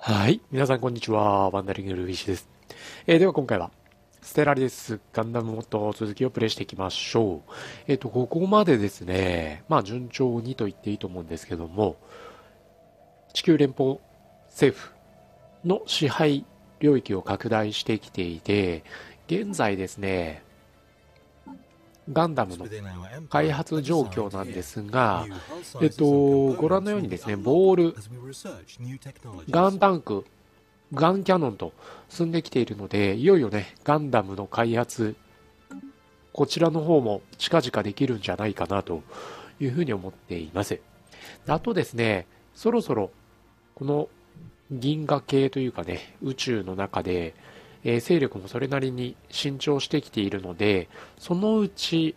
はい。皆さん、こんにちは。ワンダリングルイシです。では、今回は、ステラリスガンダムモッド続きをプレイしていきましょう。ここまでですね、まあ、順調にと言っていいと思うんですけども、地球連邦政府の支配領域を拡大してきていて、現在ですね、ガンダムの開発状況なんですが、ご覧のようにですね、ボール、ガンタンク、ガンキャノンと進んできているので、いよいよね、ガンダムの開発、こちらの方も近々できるんじゃないかなというふうに思っています。あとですね、そろそろこの銀河系というかね、宇宙の中で、勢力もそれなりに伸長してきているので、そのうち、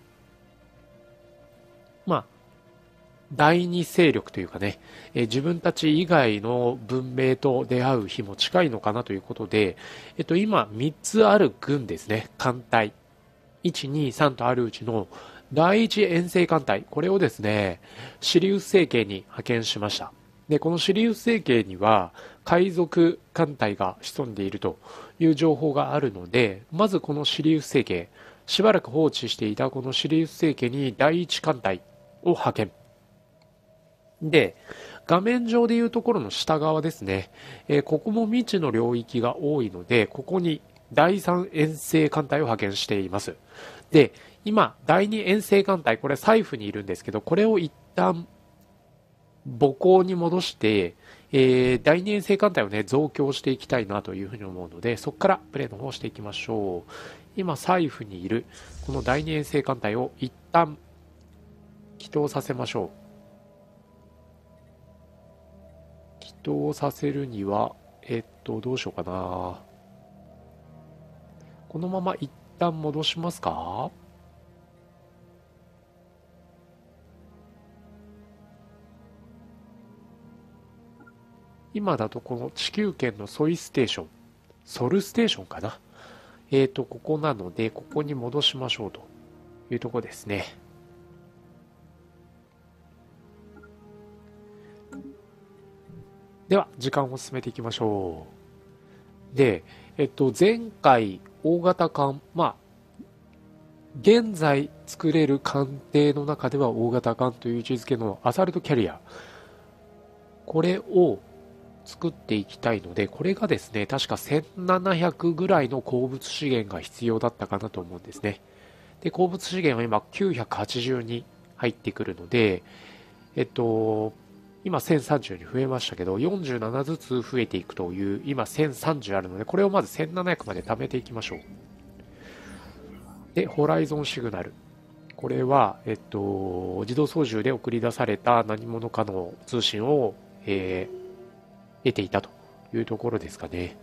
まあ、第二勢力というかね、自分たち以外の文明と出会う日も近いのかなということで、今3つある軍ですね、艦隊。1、2、3とあるうちの第一遠征艦隊、これをですね、シリウス星系に派遣しました。で、このシリウス星系には海賊艦隊が潜んでいるという情報があるので、まずこのシリウス星系、しばらく放置していたこのシリウス星系に第一艦隊を派遣。で、画面上でいうところの下側ですね、ここも未知の領域が多いので、ここに第三遠征艦隊を派遣しています。で、今、第二遠征艦隊、これ財布にいるんですけど、これを一旦母港に戻して、第二遠征艦隊をね、増強していきたいなというふうに思うので、そこからプレイの方をしていきましょう。今、財布にいる、この第二遠征艦隊を一旦起動させましょう。起動させるには、どうしようかな。このまま一旦戻しますか？今だとこの地球圏のソイステーション、ソルステーションかな。ここなので、ここに戻しましょうというところですね。では、時間を進めていきましょう。で、前回、大型艦、まあ、現在作れる艦艇の中では大型艦という位置づけのアサルトキャリア。これを作っていきたいので、これがですね、確か1700ぐらいの鉱物資源が必要だったかなと思うんですね。で、鉱物資源は今980に入ってくるので、えっと、今1030に増えましたけど、47ずつ増えていくという、今1030あるので、これをまず1700まで貯めていきましょう。で、ホライゾンシグナル。これは、自動操縦で送り出された何者かの通信を、得ていたというところですかね。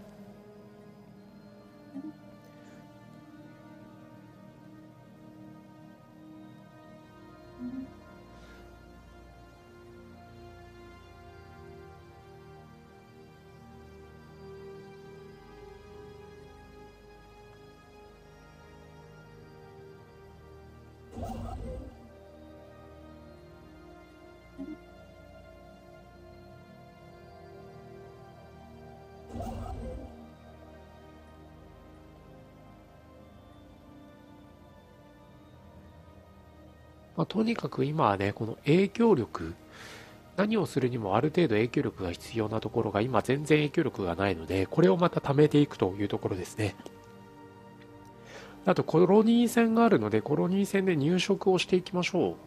まあ、とにかく今はね、この影響力、何をするにもある程度影響力が必要なところが今全然影響力がないので、これをまた貯めていくというところですね。あとコロニー戦があるので、コロニー戦で入植をしていきましょう。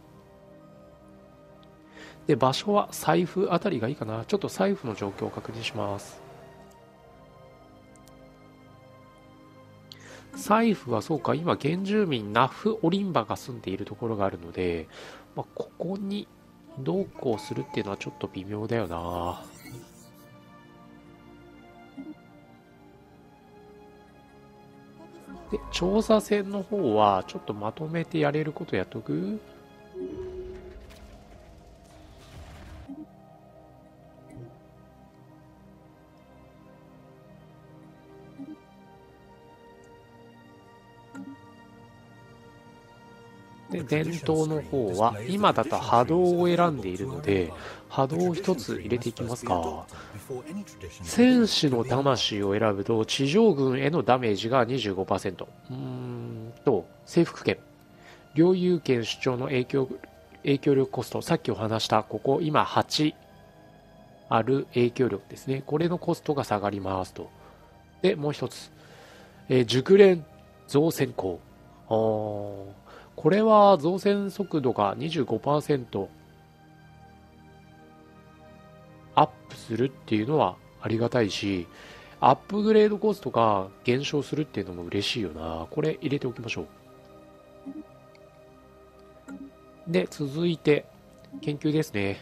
で、場所は財布あたりがいいかな。ちょっと財布の状況を確認します。財布はそうか、今原住民ナフ・オリンバが住んでいるところがあるので、まあ、ここにどうこうするっていうのはちょっと微妙だよな。で、調査船の方はちょっとまとめてやれることやっとく。 で、伝統の方は、今だと波動を選んでいるので、波動を一つ入れていきますか。戦士の魂を選ぶと、地上軍へのダメージが 25%。征服権。領有権主張の影響力コスト。さっきお話した、ここ、今8ある影響力ですね。これのコストが下がりますと。で、もう一つ。熟練造船工。これは造船速度が 25% アップするっていうのはありがたいし、アップグレードコストが減少するっていうのも嬉しいよな。これ入れておきましょう。で、続いて、研究ですね。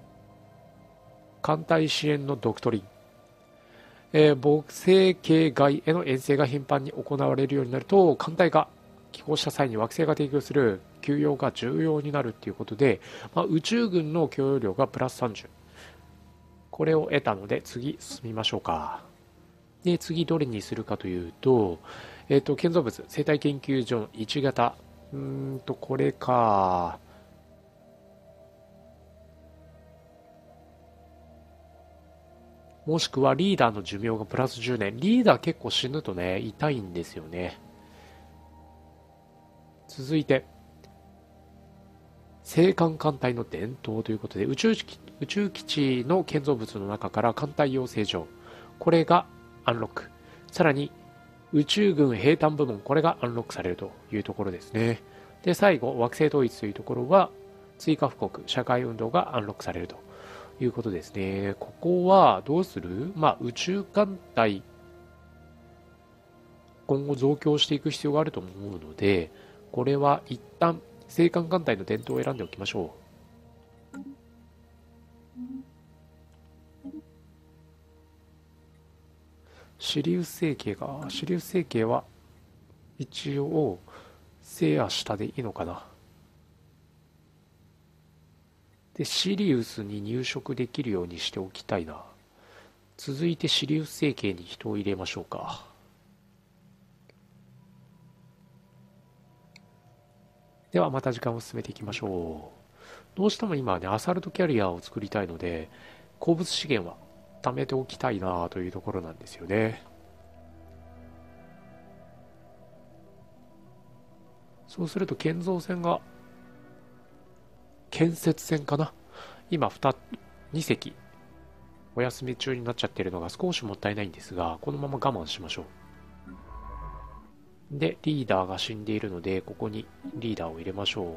艦隊支援のドクトリン。木星系外への遠征が頻繁に行われるようになると、艦隊が寄港した際に惑星が提供する給与が重要になるっていうことで、宇宙軍の供与量がプラス30。これを得たので、次進みましょうか。で、次どれにするかというと、建造物、生態研究所の1型。これか。もしくはリーダーの寿命がプラス10年。リーダー結構死ぬとね、痛いんですよね。続いて、青函艦隊の伝統ということで、宇宙基地の建造物の中から艦隊養成所。これがアンロック。さらに、宇宙軍兵隊部門。これがアンロックされるというところですね。で、最後、惑星統一というところは、追加布告、社会運動がアンロックされるということですね。ここはどうする？宇宙艦隊、今後増強していく必要があると思うので、これは一旦、青函艦隊の伝統を選んでおきましょう。シリウス星系は、一応、生や下でいいのかな。で、シリウスに入植できるようにしておきたいな。続いてシリウス星系に人を入れましょうか。ではまた時間を進めていきましょう。どうしても今はね、アサルトキャリアを作りたいので、鉱物資源は貯めておきたいなというところなんですよね。そうすると建造船が、建設船かな。今2隻お休み中になっちゃってるのが少しもったいないんですが、このまま我慢しましょう。で、リーダーが死んでいるので、ここにリーダーを入れましょ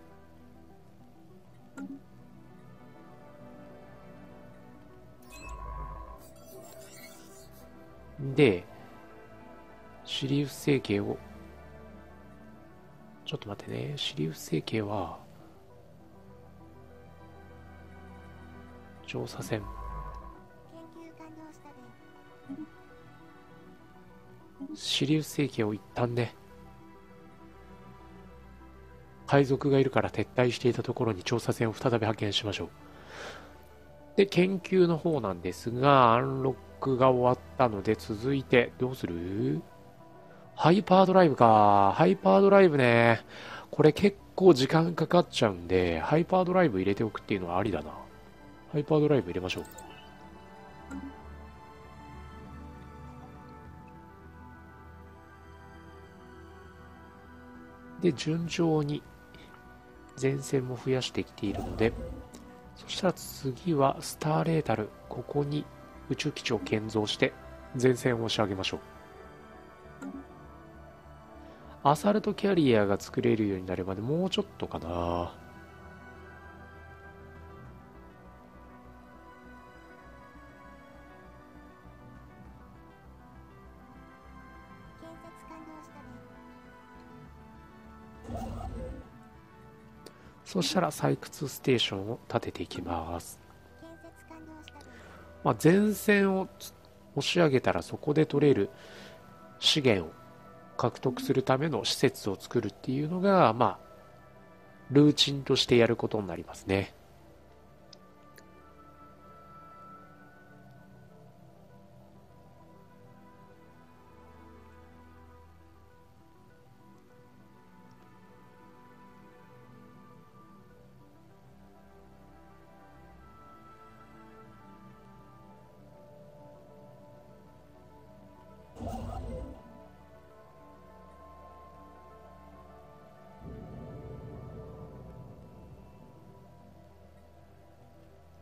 う。で、シリウス星系を、ちょっと待ってね、シリウス星系は、調査船。シリウス星系を一旦ね、海賊がいるから撤退していたところに調査船を再び派遣しましょう。で、研究の方なんですが、アンロックが終わったので、続いて、どうする？ハイパードライブか。ハイパードライブね。これ結構時間かかっちゃうんで、ハイパードライブ入れておくっていうのはありだな。ハイパードライブ入れましょう。で、順調に前線も増やしてきているので、そしたら次はスターレータル。ここに宇宙基地を建造して前線を押し上げましょう。アサルトキャリアが作れるようになるまでもうちょっとかな。そしたら採掘ステーションを建てていきます。前線を押し上げたらそこで取れる資源を獲得するための施設を作るっていうのが、ルーチンとしてやることになりますね。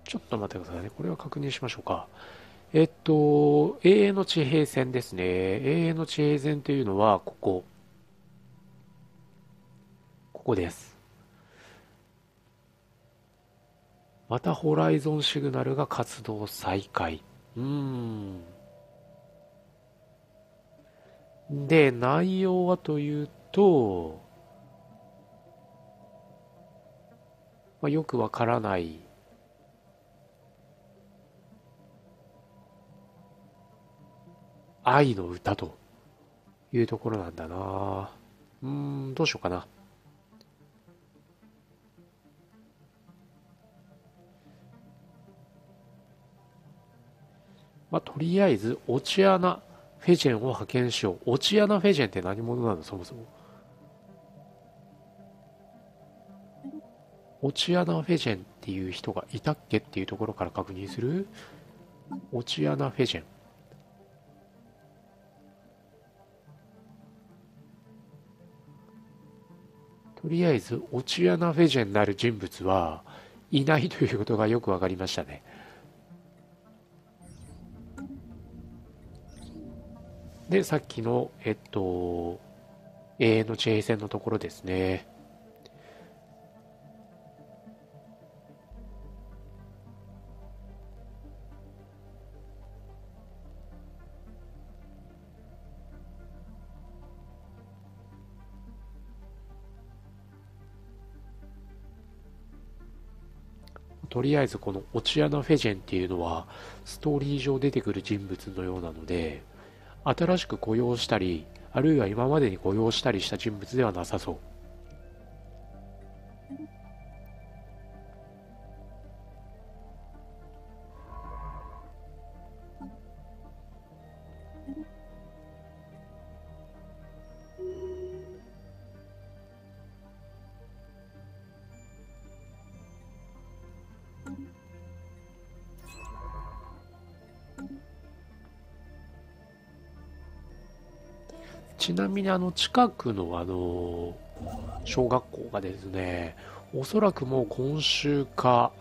ちょっと待ってくださいね。これは確認しましょうか。永遠の地平線ですね。永遠の地平線というのは、ここです。またホライゾンシグナルが活動再開。うーん。で、内容はというと、よくわからない愛の歌というところなんだな。どうしようかな。とりあえず、オチアナ・フェジェンを派遣しよう。オチアナ・フェジェンって何者なの、そもそも。オチアナ・フェジェンっていう人がいたっけっていうところから確認する。オチアナ・フェジェン。とりあえず、オチアナ・フェジェンなる人物はいないということがよくわかりましたね。で、さっきの、永遠の地平線のところですね。とりあえずこのオチアナ・フェジェンっていうのはストーリー上出てくる人物のようなので、新しく雇用したり、あるいは今までに雇用したりした人物ではなさそう。ちなみに近くの小学校がですね、おそらくもう今週か、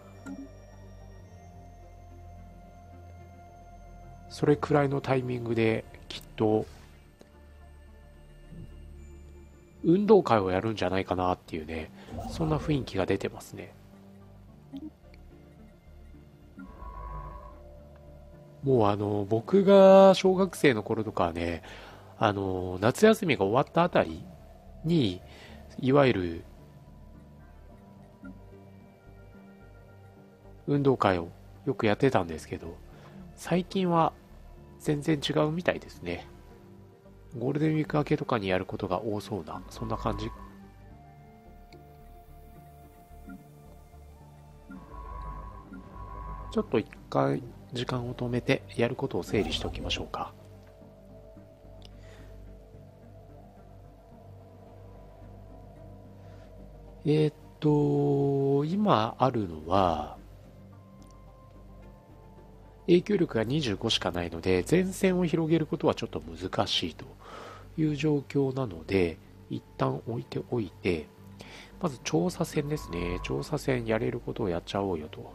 それくらいのタイミングできっと運動会をやるんじゃないかなっていうね、そんな雰囲気が出てますね。もう僕が小学生の頃とかはね、夏休みが終わったあたりに、いわゆる運動会をよくやってたんですけど、最近は全然違うみたいですね。ゴールデンウィーク明けとかにやることが多そうな、そんな感じ。ちょっと一回時間を止めてやることを整理しておきましょうか。今あるのは、影響力が25しかないので、前線を広げることはちょっと難しいという状況なので、一旦置いておいて、まず調査線ですね。調査線やれることをやっちゃおうよと。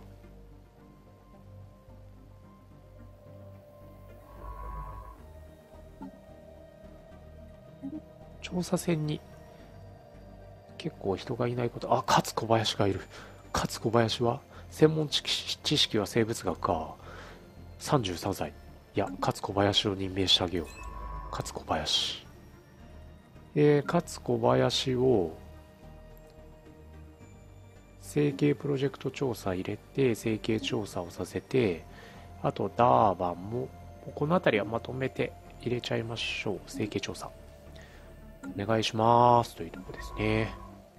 調査線に結構人がいないこと、勝小林がいる。勝小林は専門知識は生物学か。33歳。いや、勝小林を任命してあげよう。勝小林。勝小林を整形プロジェクト調査入れて、整形調査をさせて、あとダーバンも、この辺りはまとめて入れちゃいましょう。整形調査。お願いしますというところですね。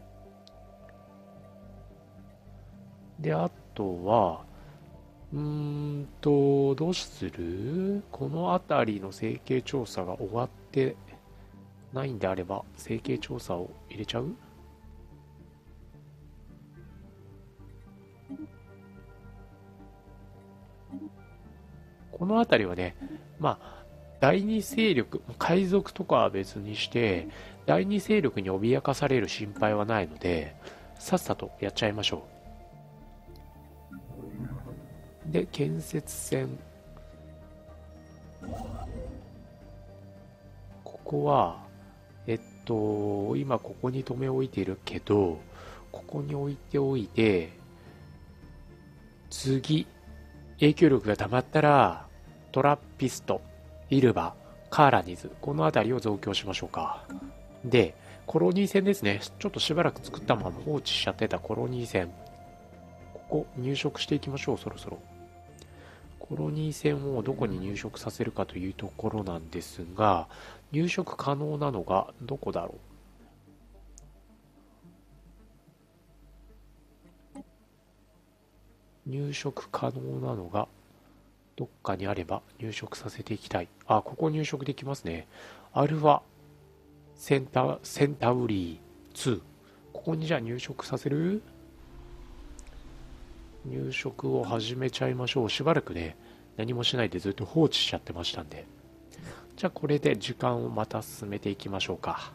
で、あとは、どうする？この辺りの整形調査が終わってないんであれば、整形調査を入れちゃう？この辺りはね、第二勢力、海賊とかは別にして、第二勢力に脅かされる心配はないので、さっさとやっちゃいましょう。 で、建設船。ここは、今ここに止め置いてるけど、ここに置いておいて、次、影響力が溜まったら、トラピスト、イルバ、カーラニズ、この辺りを増強しましょうか。で、コロニー船ですね。ちょっとしばらく作ったまま放置しちゃってたコロニー船。ここ入植していきましょう、そろそろ。コロニー船をどこに入植させるかというところなんですが、入植可能なのがどこだろう。入植可能なのがどっかにあれば入植させていきたい。あ、ここ入植できますね。アルファセンタウリー2。ここにじゃあ入植させる。入植を始めちゃいましょう。しばらくね、何もしないでずっと放置しちゃってましたんで。じゃあこれで時間をまた進めていきましょうか。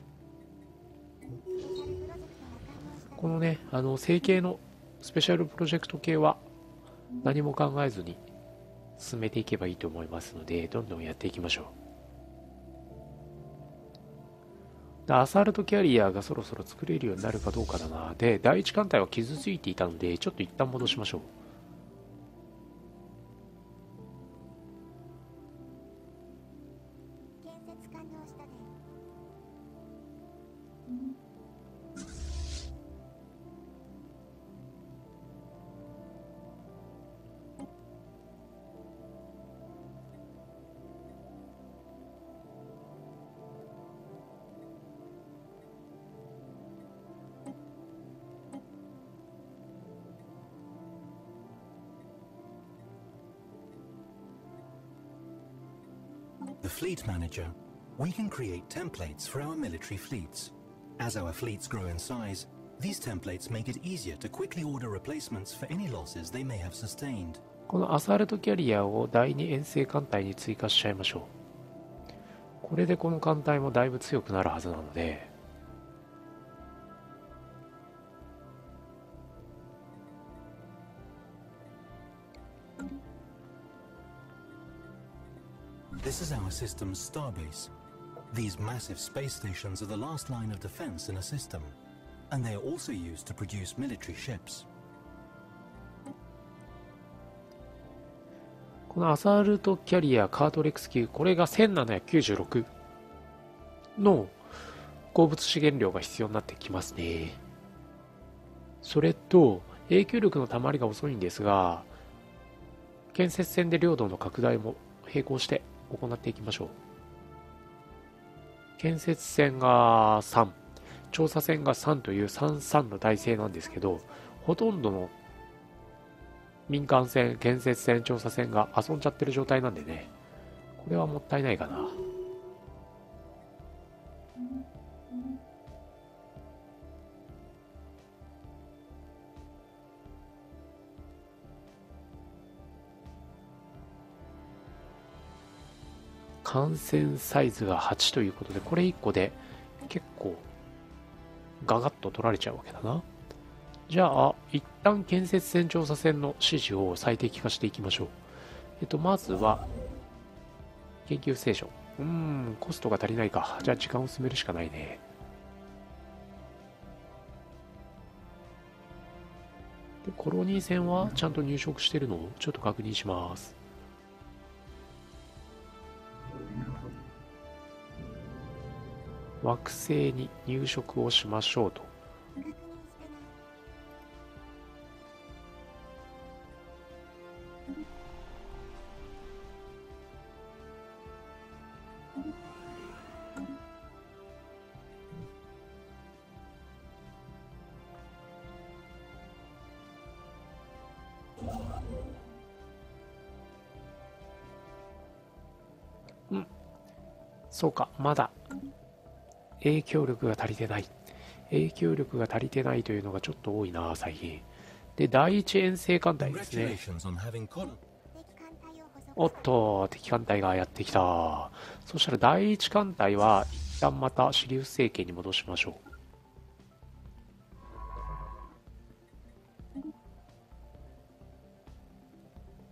このね、成形のスペシャルプロジェクト系は何も考えずに進めていけばいいと思いますので、どんどんやっていきましょう。アサルトキャリアがそろそろ作れるようになるかどうかだな。で、第一艦隊は傷ついていたので、ちょっと一旦戻しましょう。 The Fleet Manager. We can create templates for our military fleets. As our fleets grow in size, these templates make it easier to quickly order replacements for any losses they may have sustained. このアサルトキャリアを第2遠征艦隊に追加しちゃいましょう。これでこの艦隊もだいぶ強くなるはずなので、 This is our system's starbase. These massive space stations are the last line of defense in a system, and they are also used to produce military ships. このアサルトキャリアカートレックス級、これが1796の鉱物資源量が必要になってきますね。それと影響力のたまりが遅いんですが、建設船で領土の拡大も並行して行っていきましょう。建設船が3、調査船が3という33の体制なんですけど、ほとんどの民間船、建設船、調査船が遊んじゃってる状態なんでね、これはもったいないかな。艦船サイズが8ということで、これ1個で結構ガガッと取られちゃうわけだな。じゃあ一旦建設船調査船の指示を最適化していきましょう。まずは研究ステーション。コストが足りないか。じゃあ時間を進めるしかないね。でコロニー船はちゃんと入植してるのをちょっと確認します。惑星に入植をしましょうと。そうか、まだ影響力が足りてない。影響力が足りてないというのがちょっと多いな、最近。で、第一遠征艦隊ですね。おっと、敵艦隊がやってきた。そしたら第一艦隊は一旦またシリウス政権に戻しましょう。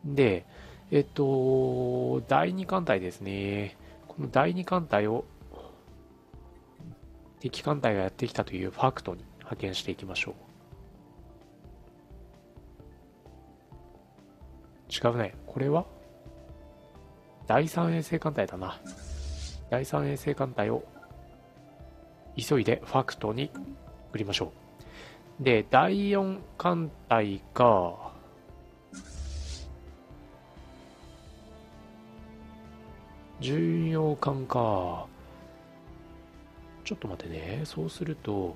で、第二艦隊ですね。この第二艦隊を敵艦隊がやってきたというファクトに派遣していきましょう。違うね。これは第三衛星艦隊だな。第三衛星艦隊を急いでファクトに送りましょう。で、第4艦隊が、巡洋艦か。ちょっと待ってね。そうすると、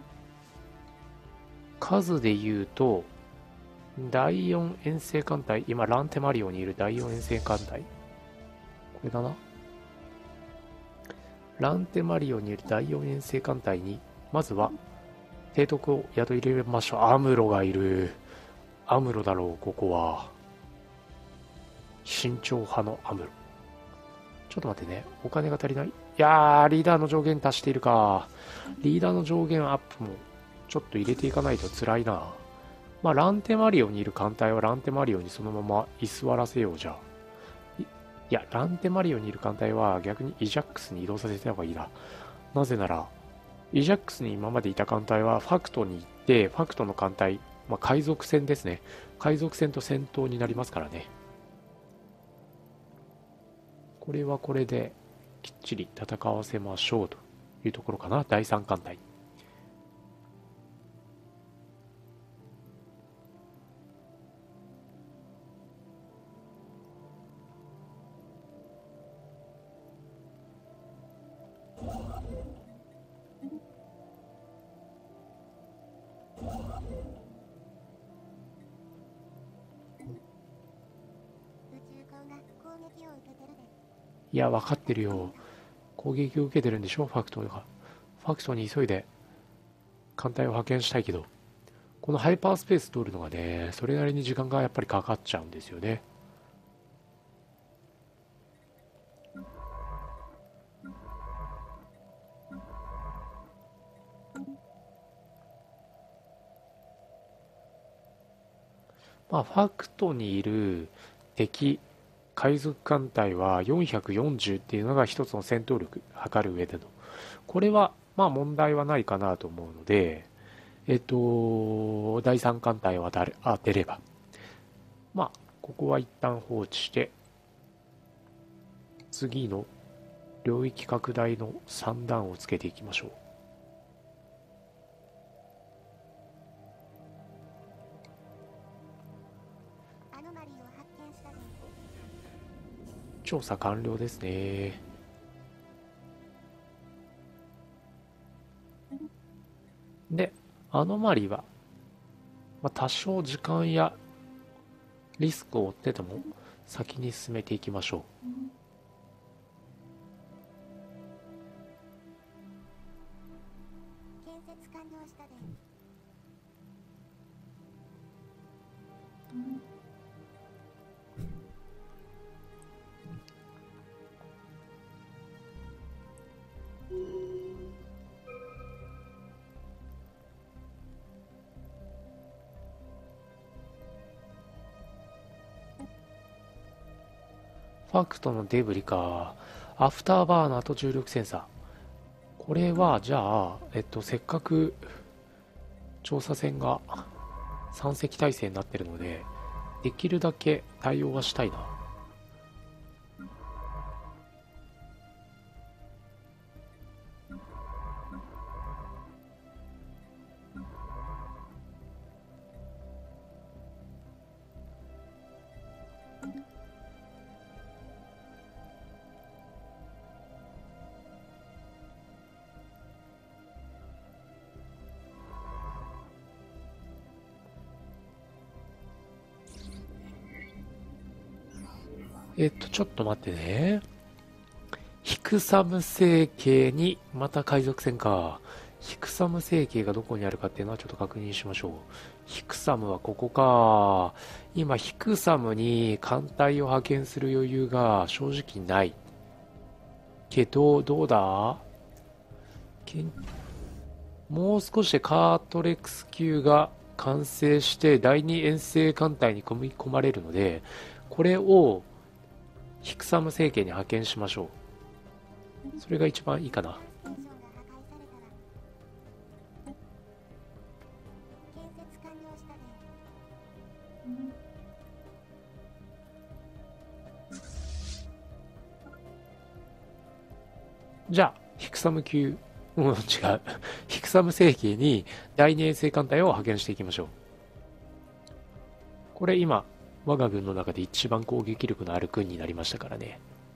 数で言うと、第4遠征艦隊、今ランテマリオにいる第4遠征艦隊。これだな。ランテマリオにいる第4遠征艦隊に、まずは、提督を宿入れましょう。アムロがいる。アムロだろう、ここは。慎重派のアムロ。ちょっと待ってね。お金が足りない。いやー、リーダーの上限足しているか。リーダーの上限アップも、ちょっと入れていかないと辛いな。まあ、ランテマリオにいる艦隊はランテマリオにそのまま居座らせようじゃ。いや、ランテマリオにいる艦隊は逆にイジャックスに移動させた方がいいな。なぜなら、イジャックスに今までいた艦隊はファクトに行って、ファクトの艦隊、まあ、海賊船ですね。海賊船と戦闘になりますからね。これはこれできっちり戦わせましょうというところかな。第3艦隊。いや、分かってるよ。攻撃を受けてるんでしょ、ファクトが。ファクトに急いで艦隊を派遣したいけど、このハイパースペース通るのがね、それなりに時間がやっぱりかかっちゃうんですよね。まあ、ファクトにいる敵、海賊艦隊は440っていうのが一つの戦闘力測る上での。これは、まあ問題はないかなと思うので、第3艦隊を当てれば、まあ、ここは一旦放置して、次の領域拡大の3段をつけていきましょう。調査完了ですね。で、アノマリは、まあ、多少時間やリスクを負ってでも先に進めていきましょう。ファクトのデブリか。アフターバーナーと重力センサー。これは、じゃあ、せっかく調査船が3隻体制になってるので、できるだけ対応はしたいな。ちょっと待ってね。ヒクサム星系に、また海賊船か。ヒクサム星系がどこにあるかっていうのはちょっと確認しましょう。ヒクサムはここか。今、ヒクサムに艦隊を派遣する余裕が正直ない。けど、どうだもう少しでカートレックス級が完成して第二遠征艦隊に組み込まれるので、これをヒクサム政権に派遣しましょう。それが一番いいかな。じゃあヒクサム級、違うヒクサム政権に第二遠征艦隊を派遣していきましょう。これ今我が軍の中で一番攻撃力のある軍になりましたからね。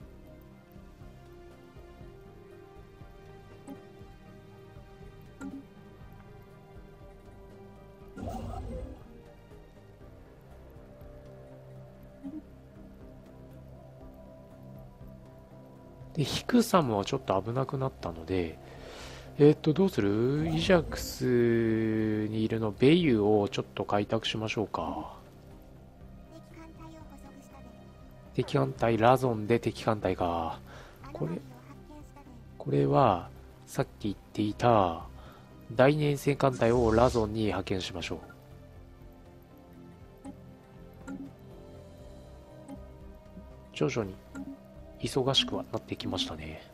で、ヒクサムはちょっと危なくなったので、どうする？イジャクスにいるのベユをちょっと開拓しましょうか。敵艦隊、ラゾンで敵艦隊か。これは、さっき言っていた、第二遠征艦隊をラゾンに派遣しましょう。徐々に忙しくはなってきましたね。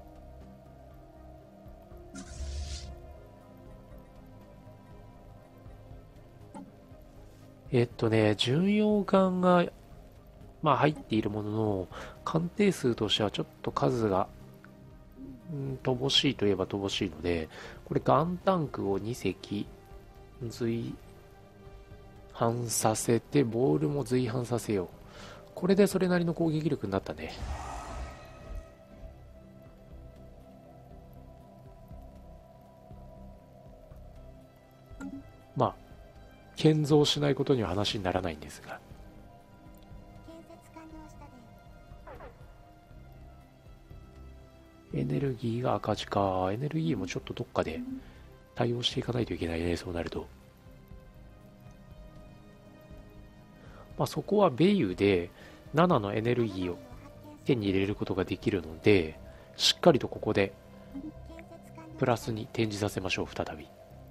巡洋艦が、入っているものの、艦艇数としてはちょっと数が、乏しいといえば乏しいので、これガンタンクを2隻随伴させて、ボールも随伴させよう。これでそれなりの攻撃力になったね。建造しないことには話にならないんですが。エネルギーが赤字か。エネルギーもちょっとどっかで対応していかないといけないね、そうなると。そこはベイユで7のエネルギーを手に入れることができるので、しっかりとここでプラスに転じさせましょう、再び。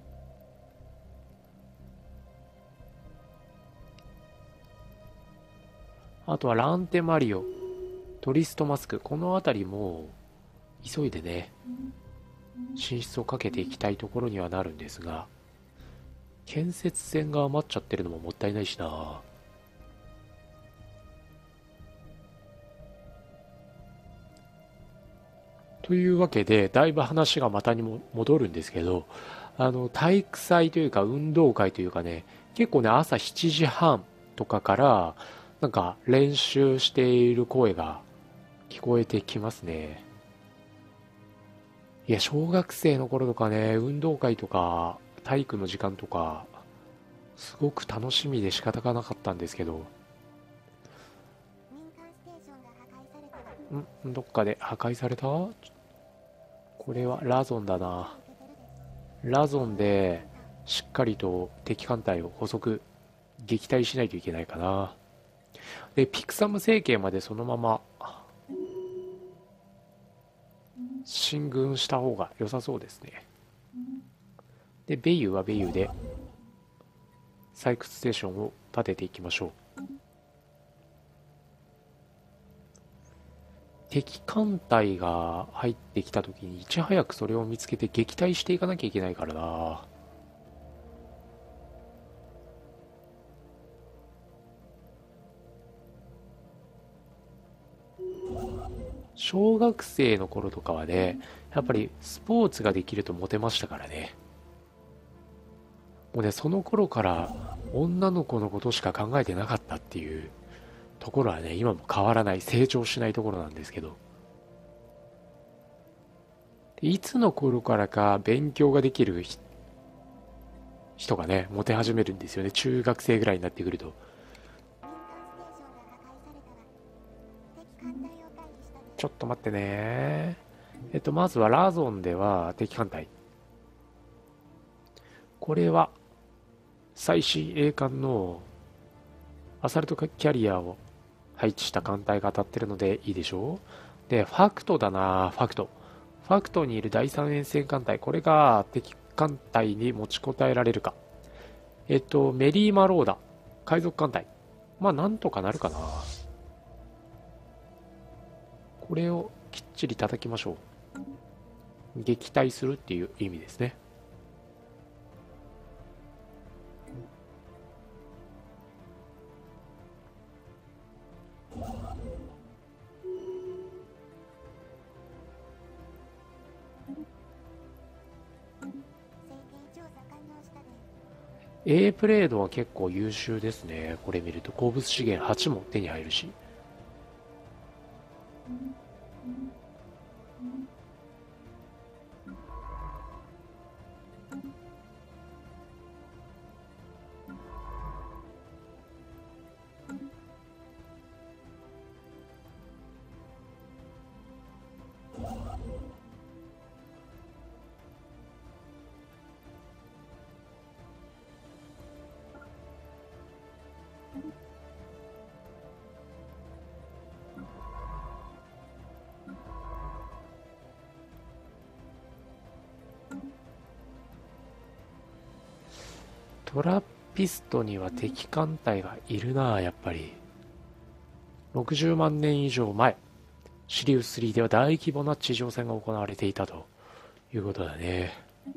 あとはランテマリオ、トリストマスク、この辺りも急いでね、進出をかけていきたいところにはなるんですが、建設船が余っちゃってるのももったいないしな。というわけで、だいぶ話がまたにも戻るんですけど、体育祭というか運動会というかね、結構ね、朝7時半とかから、なんか練習している声が聞こえてきますね。いや、小学生の頃とかね、運動会とか体育の時間とか、すごく楽しみで仕方がなかったんですけど、どっかで破壊された？これはラゾンだな。ラゾンでしっかりと敵艦隊を捕捉、撃退しないといけないかな。で、ピクサム政権までそのまま進軍した方が良さそうですね。で、ベイユはベイユで採掘ステーションを建てていきましょう。敵艦隊が入ってきた時にいち早くそれを見つけて撃退していかなきゃいけないからな。小学生の頃とかはね、やっぱりスポーツができるとモテましたからね。もうね、その頃から女の子のことしか考えてなかったっていうところはね、今も変わらない、成長しないところなんですけど。いつの頃からか勉強ができる人がね、モテ始めるんですよね。中学生ぐらいになってくると。ちょっと待ってね。まずはラゾンでは敵艦隊。これは最新鋭艦のアサルトキャリアを配置した艦隊が当たってるのでいいでしょう。で、ファクトだな、ファクト。ファクトにいる第三遠征艦隊、これが敵艦隊に持ちこたえられるか。 メリーマローダ、海賊艦隊。まあ、なんとかなるかな。これをきっちり叩きましょう。撃退するっていう意味ですね。A プレードは結構優秀ですね。これ見ると鉱物資源8も手に入るし。トラピストには敵艦隊がいるな、やっぱり。60万年以上前、シリウス3では大規模な地上戦が行われていたということだね。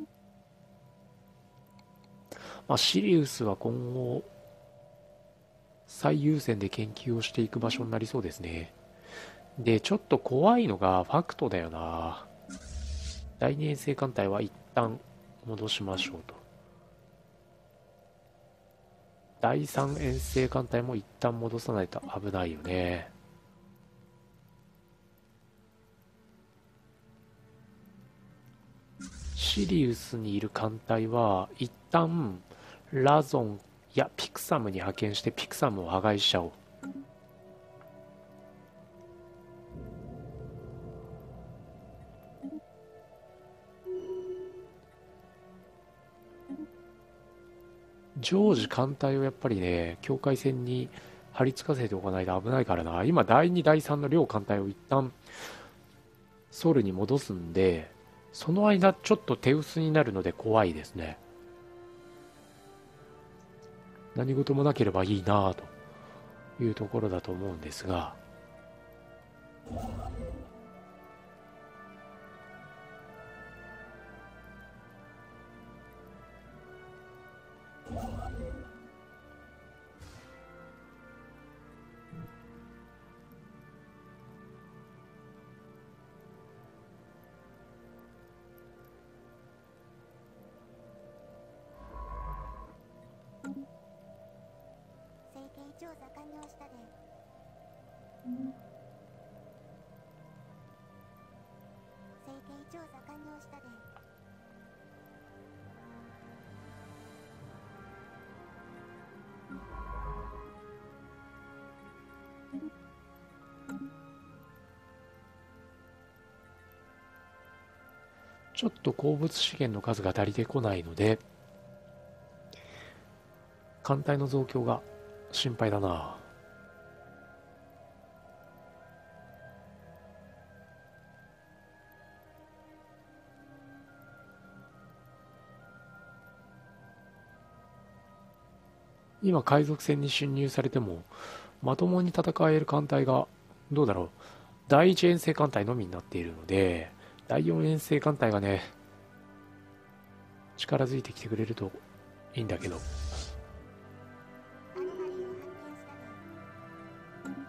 まあ、シリウスは今後、最優先で研究をしていく場所になりそうですね。で、ちょっと怖いのがファクトだよな。第二遠征艦隊は一旦戻しましょうと。第三遠征艦隊も一旦戻さないと危ないよね。シリウスにいる艦隊は一旦ラゾン、いやピクサムに派遣してピクサムを破壊しちゃおう。常時艦隊をやっぱりね、境界線に張り付かせておかないと危ないからな。今、第2、第3の両艦隊を一旦ソウルに戻すんで、その間ちょっと手薄になるので怖いですね。何事もなければいいなというところだと思うんですが、 調査完了したで。整形調査完了したで。 ちょっと鉱物資源の数が足りてこないので、艦隊の増強が心配だな。今海賊船に侵入されてもまともに戦える艦隊がどうだろう、第一遠征艦隊のみになっているので、第四遠征艦隊がね力づいてきてくれるといいんだけど。 アノマリーを発見したで。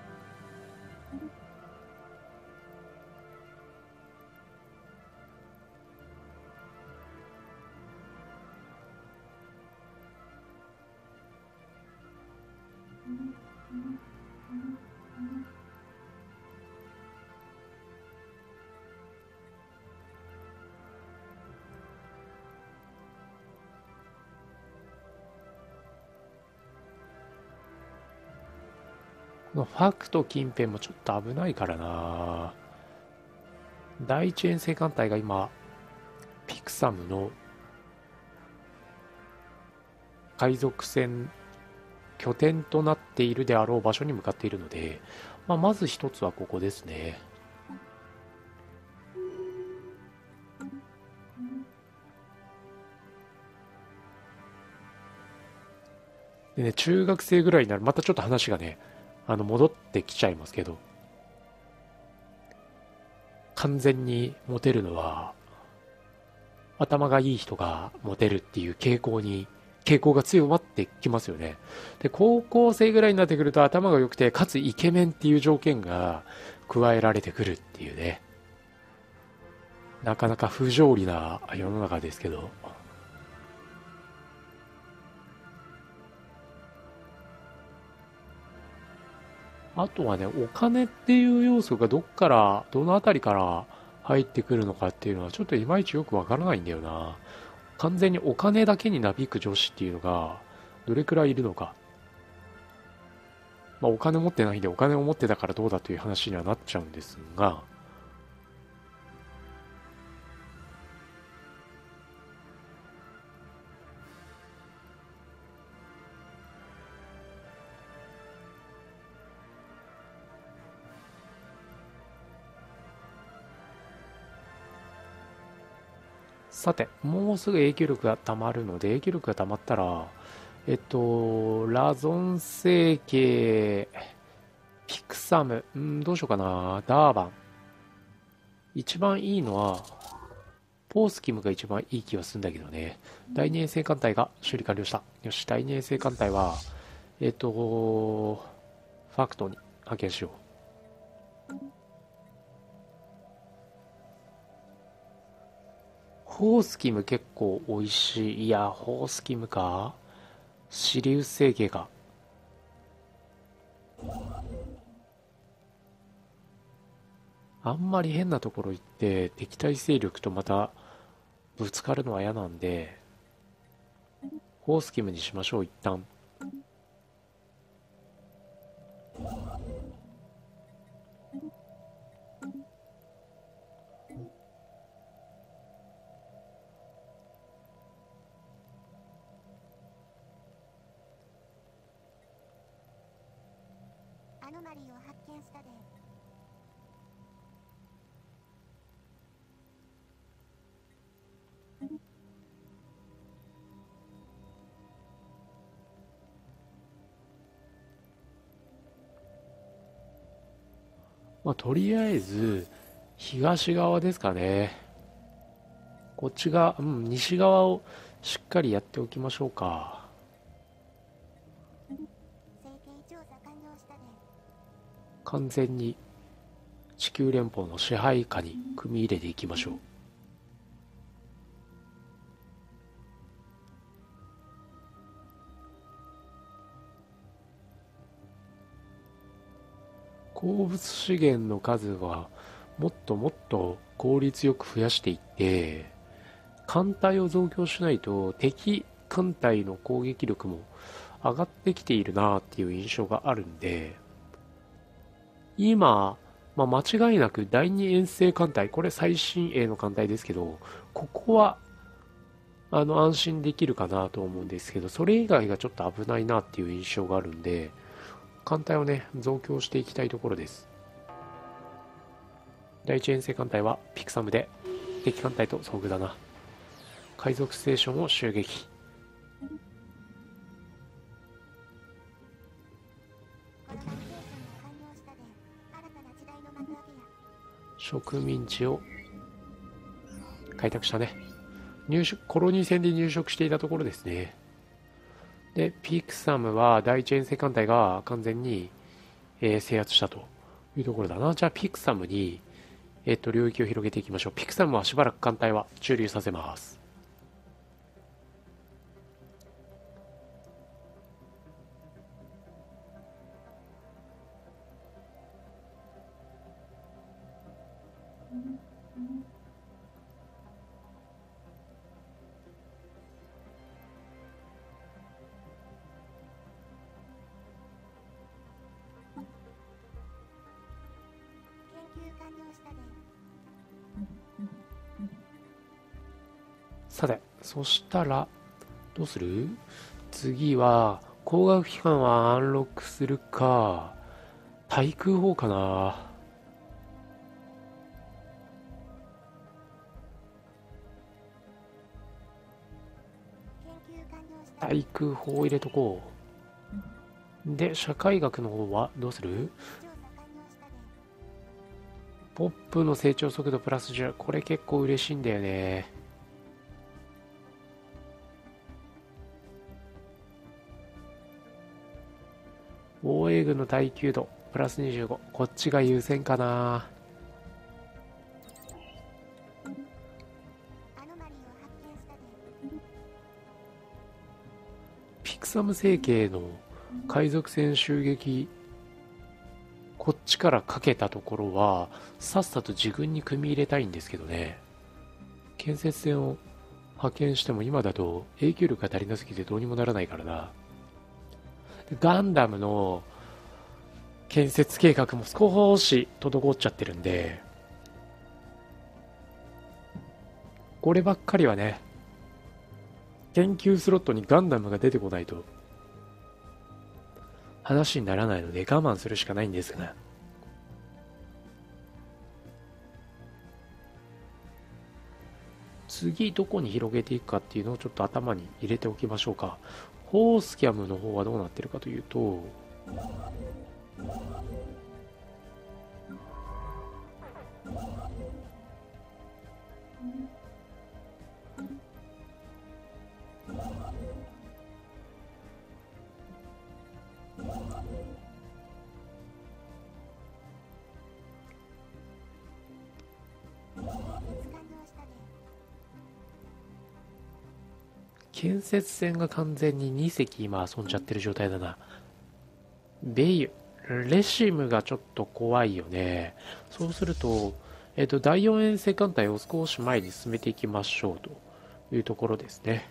このファクト近辺もちょっと危ないからな。第一遠征艦隊が今ピクサムの海賊船拠点となっているであろう場所に向かっているので、まず一つはここですね。 でね、中学生ぐらいになる、またちょっと話がね、戻ってきちゃいますけど、完全にモテるのは、頭がいい人がモテるっていう傾向が強まってきますよね。で、高校生ぐらいになってくると頭が良くて、かつイケメンっていう条件が加えられてくるっていうね、なかなか不条理な世の中ですけど、あとはね、お金っていう要素がどのあたりから入ってくるのかっていうのはちょっといまいちよくわからないんだよな。完全にお金だけになびく女子っていうのがどれくらいいるのか。まあお金持ってないんでお金を持ってたからどうだという話にはなっちゃうんですが、さて、もうすぐ影響力が溜まるので、影響力が溜まったら、ラゾン星系、ピクサム、どうしようかな、ダーバン。一番いいのは、ポースキムが一番いい気はするんだけどね。第二衛星艦隊が修理完了した。よし、第二衛星艦隊は、ファクトに派遣しよう。ホースキム結構美味しい。いや、ホースキムかシリウス星系か。あんまり変なところ行って敵対勢力とまたぶつかるのは嫌なんで、ホースキムにしましょう、一旦。 アノマリーを発見したで。 まあ、とりあえず、東側ですかね。こっちが、西側をしっかりやっておきましょうか。 整形調査完了したで。 完全に地球連邦の支配下に組み入れていきましょう。鉱物資源の数はもっともっと効率よく増やしていって、艦隊を増強しないと敵艦隊の攻撃力も上がってきているなっていう印象があるんで、今、間違いなく第二遠征艦隊、これ最新鋭の艦隊ですけど、ここは安心できるかなと思うんですけど、それ以外がちょっと危ないなっていう印象があるんで、艦隊をね、増強していきたいところです。第一遠征艦隊はピクサムで敵艦隊と遭遇だな。海賊ステーションを襲撃。 コロナイゼーションが完了したで。新たな時代の幕開けや。 植民地を開拓したね。コロニー戦で入植していたところですね。で、ピクサムは第一遠征艦隊が完全に、制圧したというところだな。じゃあピクサムに、領域を広げていきましょう。ピクサムはしばらく艦隊は駐留させます。 研究完了したで。 さて、そしたら、どうする？次は、光学機関はアンロックするか、対空砲かな。 研究完了したで。 対空砲を入れとこう。 で、社会学の方はどうする？ 調査完了したで。 ポップの成長速度プラス10。これ結構嬉しいんだよね。防衛軍の耐久度プラス25。こっちが優先かな。 アノマリーを発見したで。 ピクサム星系の海賊船襲撃、こっちからかけたところはさっさと自軍に組み入れたいんですけどね。建設船を派遣しても今だと影響力が足りなすぎてどうにもならないからな。ガンダムの建設計画も少し滞っちゃってるんで、こればっかりはね、研究スロットにガンダムが出てこないと話にならないので我慢するしかないんですが、次どこに広げていくかっていうのをちょっと頭に入れておきましょうか。ホースキャムの方はどうなってるかというと、建設船が完全に2隻今遊んじゃってる状態だな。ベイユ、レシムがちょっと怖いよね。そうすると、第4遠征艦隊を少し前に進めていきましょうというところですね。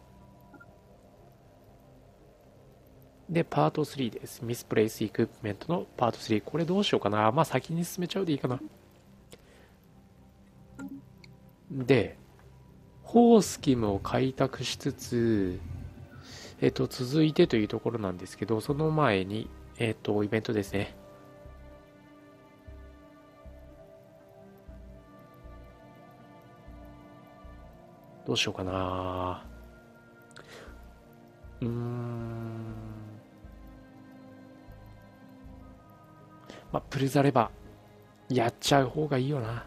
で、パート3です。ミスプレイスイクイプメントのパート3。これどうしようかな。まあ先に進めちゃうでいいかな。で、ホースキムを開拓しつつ、続いてというところなんですけど、その前に、イベントですね。どうしようかな。まあ、プルザレバー、やっちゃう方がいいよな。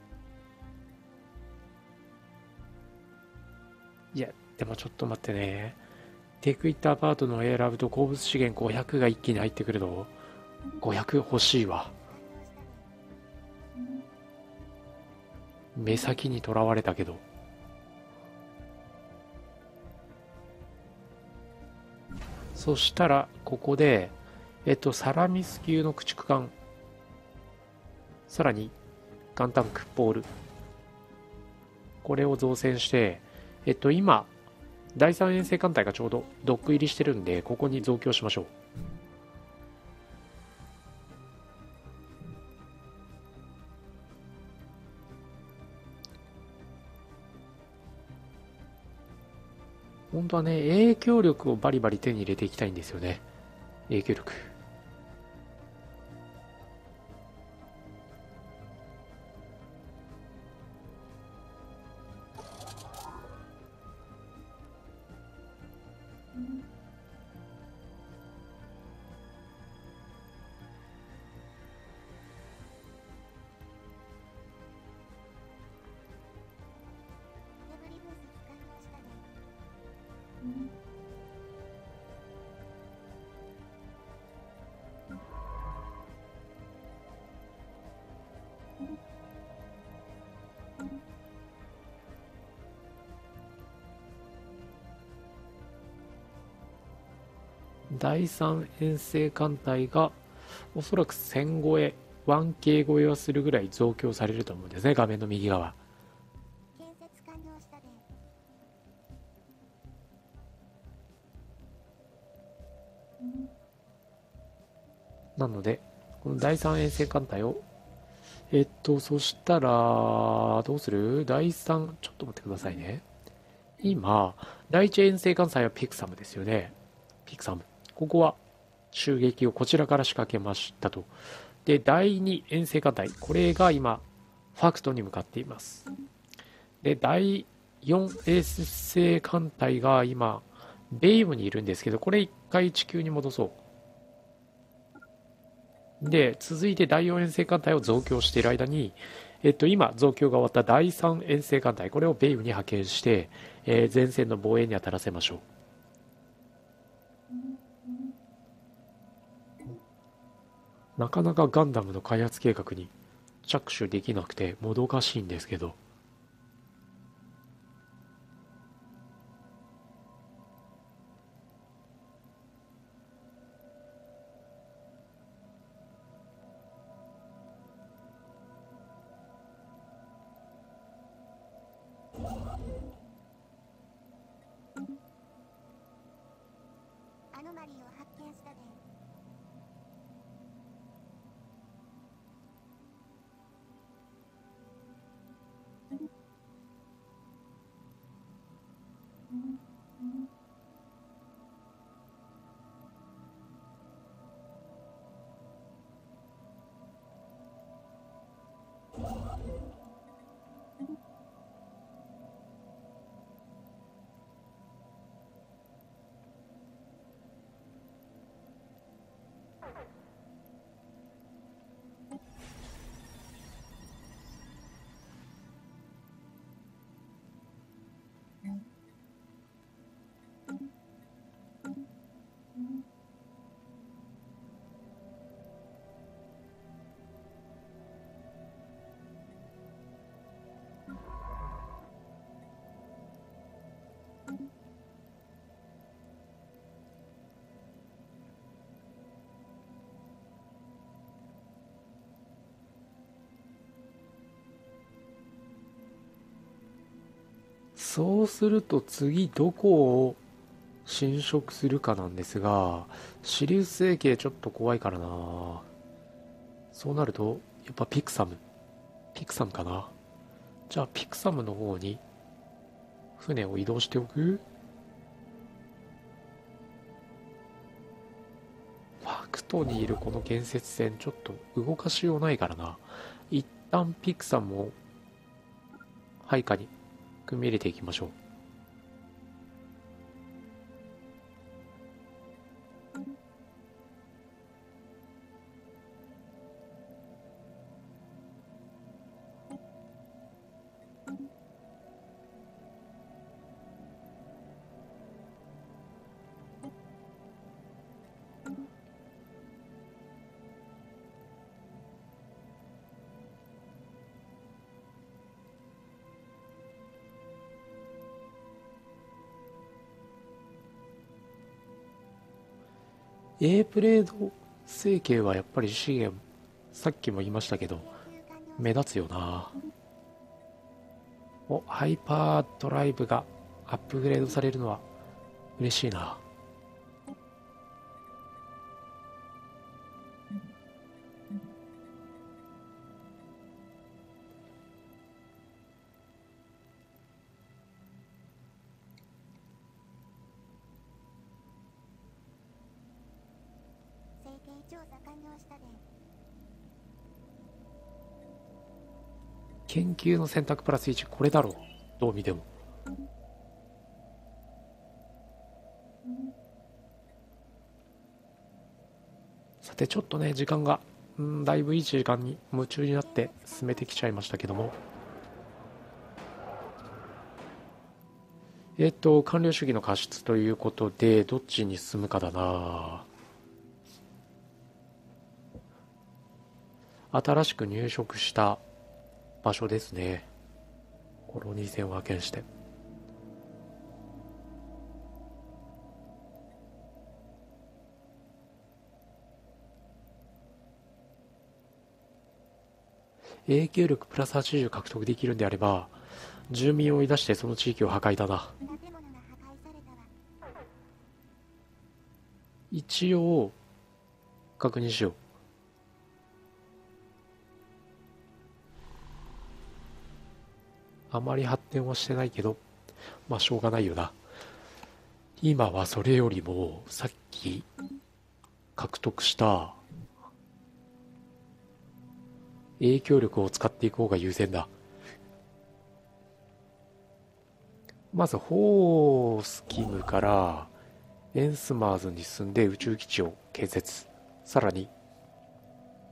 いや、でもちょっと待ってね。テイクイットアパートの選ぶと鉱物資源500が一気に入ってくるの。500欲しいわ。目先にとらわれたけど。そしたら、ここで、サラミス級の駆逐艦。さらに、ガンタンク、ポール。これを造船して、今、第3遠征艦隊がちょうどドック入りしてるんで、ここに増強しましょう。本当はね、影響力をバリバリ手に入れていきたいんですよね。影響力。 デブリ分析完了したで。 第3遠征艦隊がおそらく1000超え、1K 超えはするぐらい増強されると思うんですね、画面の右側。 建設完了したで。 なので、この第3遠征艦隊を、そしたら、どうする？第3、ちょっと待ってくださいね。今、第1遠征艦隊はピクサムですよね。ピクサム。ここは襲撃をこちらから仕掛けましたと。で、第2遠征艦隊。これが今、ファクトに向かっています。で、第4遠征艦隊が今、ベイムにいるんですけど、これ一回地球に戻そう。 で、続いて第4遠征艦隊を増強している間に、今、増強が終わった第3遠征艦隊、これを米油に派遣して、前線の防衛に当たらせましょう。なかなかガンダムの開発計画に着手できなくてもどかしいんですけど、 アノマリーを発見したで。そうすると次どこを侵食するかなんですが、シリウス星系ちょっと怖いからな。そうなるとやっぱピクサムかな。じゃあピクサムの方に船を移動しておく。ファクトにいるこの建設船ちょっと動かしようないからな。一旦ピクサムを配下に組み入れていきましょう。A プレード成形はやっぱり資源、さっきも言いましたけど目立つよな。お、ハイパードライブがアップグレードされるのは嬉しいな。整形調査完了したで。 研究の選択プラス1、これだろう、どう見ても。さてちょっとね時間がだいぶいい時間に夢中になって進めてきちゃいましたけども、官僚主義の過失ということでどっちに進むかだな。新しく入植した場所ですね。コロニー船を派遣して、影響力プラス80獲得できるんであれば住民を追い出してその地域を破壊だな。 建物が破壊されたわ。 一応確認しよう。あまり発展はしてないけどまあしょうがないよな。今はそれよりもさっき獲得した影響力を使っていく方が優先だ。まずホースキムからエンスマーズに進んで宇宙基地を建設、さらに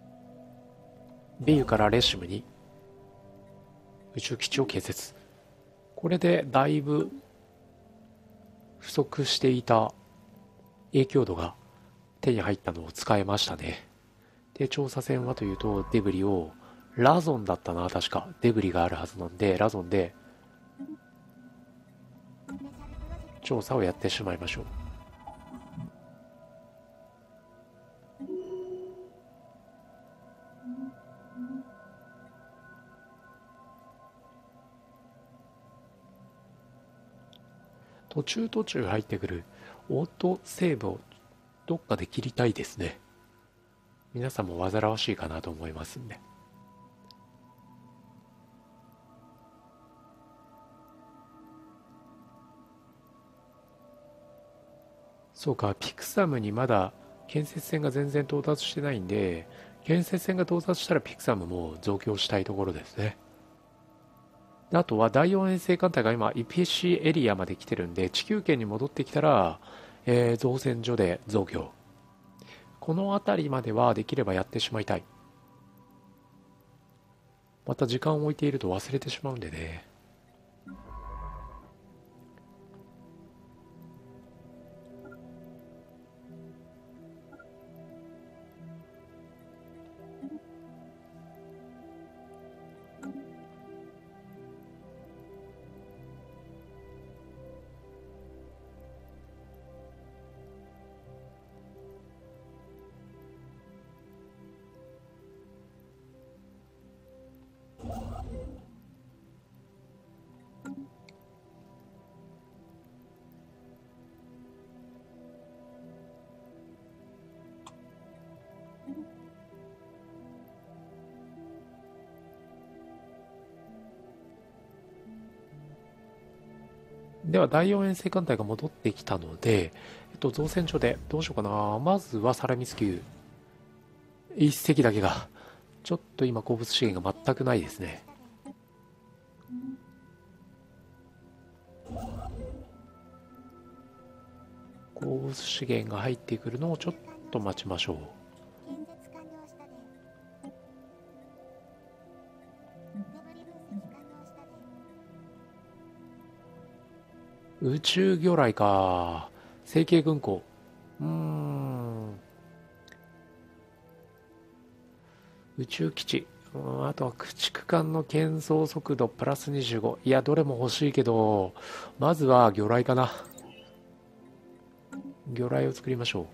ベユからレシムに宇宙基地を建設。これでだいぶ不足していた影響度が手に入ったのを使えましたね。で、調査船はというと、デブリを、ラゾンだったな、確か。デブリがあるはずなんで、ラゾンで、調査をやってしまいましょう。途中途中入ってくるオートセーブをどっかで切りたいですね。皆さんも煩わしいかなと思いますんで。そうか、ピクサムにまだ建設船が全然到達してないんで、建設船が到達したらピクサムも増強したいところですね。あとは第4衛星艦隊が今イピエシエリアまで来てるんで、地球圏に戻ってきたら、造船所で増強。この辺りまではできればやってしまいたい。また時間を置いていると忘れてしまうんでね。では第4衛星艦隊が戻ってきたので、造船所でどうしようかな。まずはサラミス級一隻だけがちょっと今鉱物資源が全くないですね。鉱物資源が入ってくるのをちょっと待ちましょう。宇宙魚雷か。成形軍港。宇宙基地。あとは駆逐艦の建造速度プラス25。いや、どれも欲しいけど、まずは魚雷かな。魚雷を作りましょう。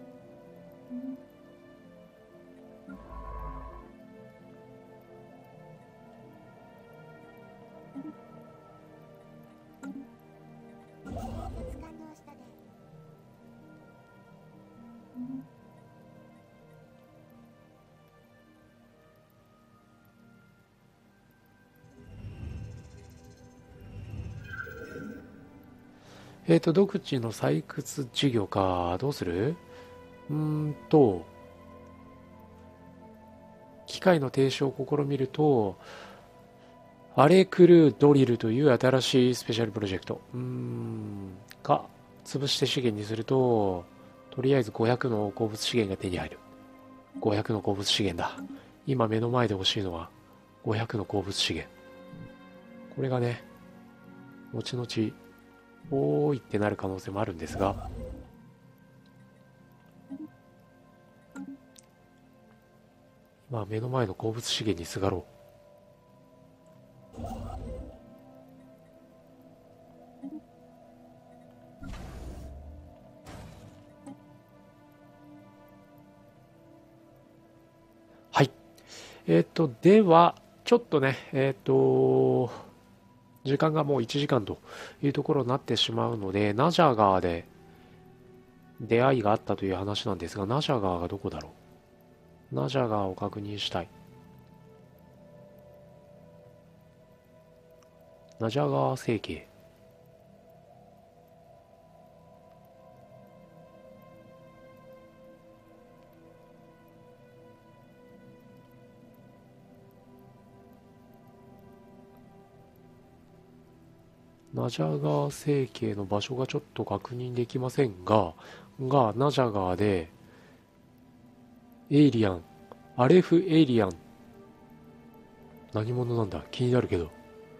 独自の採掘事業か。どうする？機械の停止を試みると、アレクルドリルという新しいスペシャルプロジェクト。潰して資源にすると、とりあえず500の鉱物資源が手に入る。500の鉱物資源だ。今目の前で欲しいのは500の鉱物資源。これがね、後々、多いってなる可能性もあるんですが、まあ目の前の鉱物資源にすがろう。はい。では、ちょっとね、時間がもう1時間というところになってしまうので、ナジャガーで出会いがあったという話なんですが、ナジャガーがどこだろう。ナジャガーを確認したい。ナジャガー星系。ナジャガー星系の場所がちょっと確認できませんが、ナジャガーで、エイリアン、アレフエイリアン何者なんだ、気になるけど。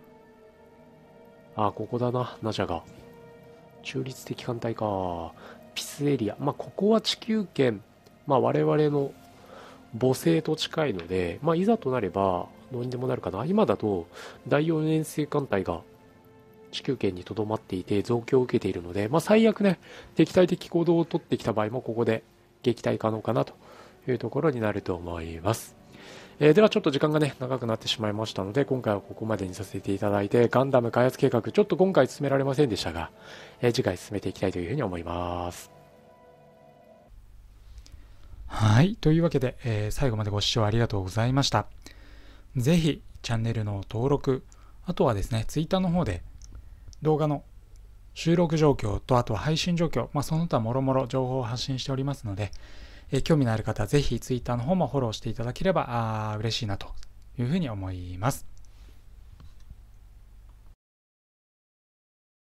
あ、ここだな、ナジャが。中立的艦隊か。ピスエリア。まあ、ここは地球圏、まあ、我々の母星と近いので、まあ、いざとなれば、どうにでもなるかな。今だと、第4年生艦隊が地球圏に留まっていて、増強を受けているので、まあ、最悪ね、敵対的行動を取ってきた場合も、ここで撃退可能かなというところになると思います。ではちょっと時間がね、長くなってしまいましたので、今回はここまでにさせていただいて、ガンダム開発計画、ちょっと今回進められませんでしたが、次回進めていきたいというふうに思います。 はい。というわけで、最後までご視聴ありがとうございました。ぜひ、チャンネルの登録、あとはですね、Twitter の方で動画の収録状況と、あとは配信状況、その他もろもろ情報を発信しておりますので、興味のある方はぜひ Twitter の方もフォローしていただければ嬉しいなというふうに思います。